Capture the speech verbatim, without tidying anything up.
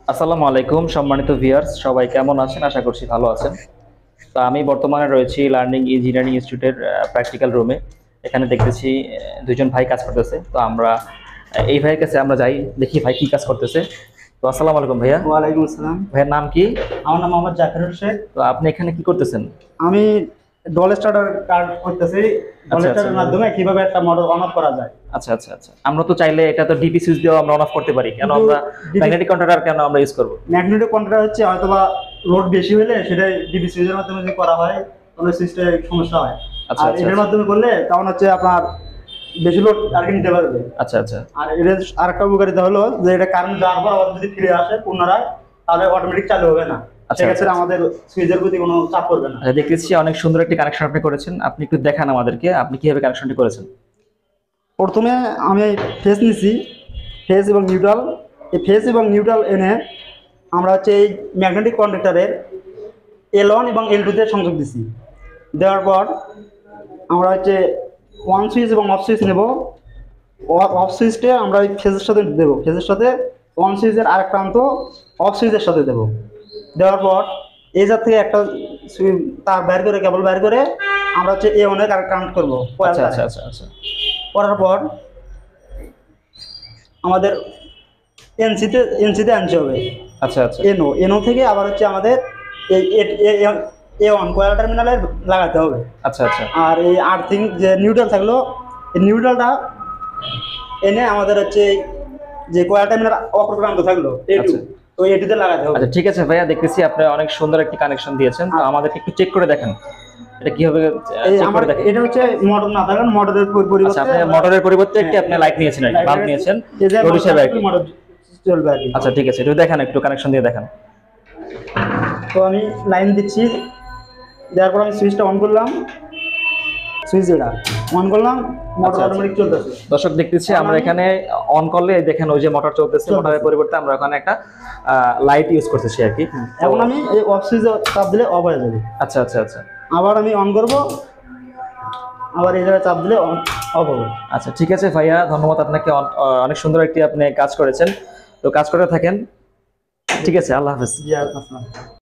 আসসালামু আলাইকুম সম্মানিত ভিউয়ার্স, সবাই কেমন আছেন? আশা করছি ভালো আছেন। তো আমি বর্তমানে রয়েছি লার্নিং ইঞ্জিনিয়ারিং ইনস্টিটিউটের প্র্যাকটিক্যাল রুমে। এখানে দেখতেছি আহ, দুইজন ভাই কাজ করতেছে। তো আমরা আহ, এই ভাইয়ের কাছে আমরা যাই, দেখি ভাই কি কাজ করতেছে। তো আসসালামু আলাইকুম ভাইয়া। ওয়ালাইকুম আসসালাম। ভাইয়ের নাম কি? আমার নাম মোহাম্মদ জাকিরুল শেখ। তো আপনি এখানে কি করতেছেন? আমি ডল স্টার্টার কার্ড করতেছি। ডল আচ্ছা আচ্ছা স্টার্টারের মাধ্যমে কিভাবে একটা মোটর অন অফ করা যায়। আচ্ছা আচ্ছা আচ্ছা আমরা তো চাইলে এটা তো ডিপি সুইচ দিয়েও আমরা অন অফ করতে পারি, কেন কিন্তু আমরা ডিপি ম্যাগনেটিক কন্ট্রোলার কেন আমরা ইউজ করব? ম্যাগনেটিক কন্ট্রোলার হচ্ছে হয়তোবা লোড বেশি হলে সেটা ডিবি সুইচের মাধ্যমে যদি করা হয় তাহলে সুইচটা সমস্যা হয়। আচ্ছা আর আচ্ছা এটার আচ্ছা মাধ্যমে করলে তখন হচ্ছে আপনার বেশি লোড আর কি নিতে পারবে। আচ্ছা আচ্ছা আর এটা আরেকটা উপকারিতা হলো যে এটা কারেন্ট যাওয়ার পর আবার যদি ফিরে আসে পুনরায় তাহলে অটোমেটিক চালু হবে না। আচ্ছা, সেক্ষেত্রে আচ্ছা। আমাদের সুইচের প্রতি কোনো চাপ পড়বে না। আচ্ছা, দেখতেছি অনেক সুন্দর একটি কানেকশন আপনি করেছেন। আপনি একটু দেখান আমাদেরকে আপনি কিভাবে কানেকশনটি করেছেন। প্রথমে আমি ফেস নিছি, ফেস এবং নিউট্রাল। এই ফেস এবং নিউট্রাল এনে আমরা হচ্ছে এই ম্যাগনেটিক কন্ডাক্টরের এল ওয়ান এবং এল টুতে সংযোগ দিছি। দেওয়ার পর আমরা হচ্ছে ওয়ান সুইচ এবং অফ সুইচ নেব। অফ সুইচটা আমরা ওই ফেজের সাথে দেবো, ফেজের সাথে ওয়ান সুইচের আরেক প্রান্ত অফ সুইচের সাথে দেবো। দেওয়ার পর এই জার থেকে একটা তার বাইর করে কেবল বাইর করে আমরা হচ্ছে এ ওয়ানে কানেক্ট করবো। আচ্ছা আচ্ছা আচ্ছা আচ্ছা করার পর আমাদের এনসিতে এনসিতে আনতে হবে। আচ্ছা আচ্ছা এনও এনও থেকে আবার হচ্ছে আমাদের এই এ ওয়ান কয়েল টার্মিনালে লাগাতে হবে। আচ্ছা আচ্ছা আর এই আর্থিং যে নিউট্রাল থাকলো এই নিউট্রালটা এনে আমাদের হচ্ছে যে কয়েল টার্মিনাল অপর প্রান্ত থাকলো এ টু, আচ্ছা। তো এ টুতে লাগাতে হবে। আচ্ছা ঠিক আছে ভাইয়া, দেখতেছি আপনি অনেক সুন্দর একটি কানেকশন দিয়েছেন। তো আমাদেরকে একটু চেক করে দেখেন এটা কিভাবে এই চেক আমার করে দেখেন। এটা হচ্ছে মোটর না থাকলে মোটরের আচ্ছা, পরিবর্তে আপনি মোটরের পরিবর্তে একটি আপনি লাইট নিয়েছেন, আর কি বাল্ব নিয়েছেন রোড হিসেবে আর কি। মোটর চলবে আর কি। আচ্ছা ঠিক আছে, একটু দেখেন, একটু কানেকশন দিয়ে দেখেন। তো আমি লাইন দিচ্ছি, দেওয়ার পর আমি সুইচটা অন করলাম, সুইচ এটা অন করলাম, মোটর আচ্ছা, আচ্ছা। অটোমেটিক চলতেছে। দর্শক দেখতেছি আমরা এখানে অন করলে দেখেন ওই যে মোটর চলতেছে, মোটরের পরিবর্তে আমরা ওখানে একটা লাইট ইউজ করতেছি আর কি। এখন আমি এই অফ সুইচে চাপ দিলে অফ হয়ে যাবে। আচ্ছা আচ্ছা আচ্ছা আবার আমি অন করব, আবার এই জায়গায় চাপ দিলে অফ হবে। আচ্ছা ঠিক আছে ভাইয়া, ধন্যবাদ আপনাকে। অন- অনেক সুন্দর একটি আপনি কাজ করেছেন। তো কাজ করে থাকেন। ঠিক আছে, আল্লাহ হাফেজ। জি আসসালাম।